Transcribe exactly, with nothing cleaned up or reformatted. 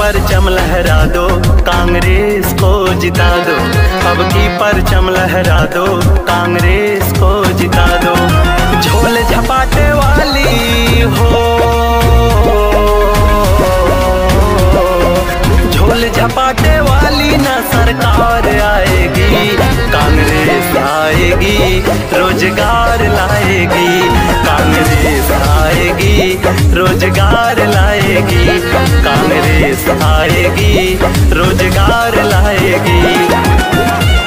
परचम लहरा दो, कांग्रेस को जिता दो। अब की परचम लहरा दो, कांग्रेस को जिता दो। झोल झपाटे वाली हो, झोल झपाटे वाली न सरकार आएगी, कांग्रेस आएगी रोजगार लाएगी। कांग्रेस आएगी रोजगार लाएगी, कांग्रेस आएगी रोजगार लाएगी।